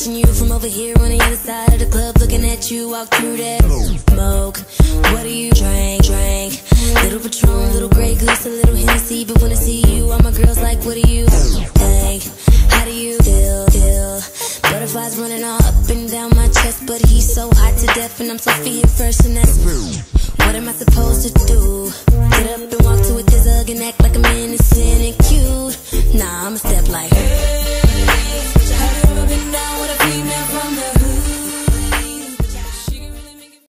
watching you from over here on the other side of the club, looking at you walk through that smoke. What do you drink? Little Patron, little Grey Goose, a little Hennessy. But when I see you, all my girls like, what do you think? How do you feel? Butterflies running all up and down my chest, but he's so hot to death and I'm so feet first, and that's rude. What am I supposed to do? Get up and walk to a thizz and act like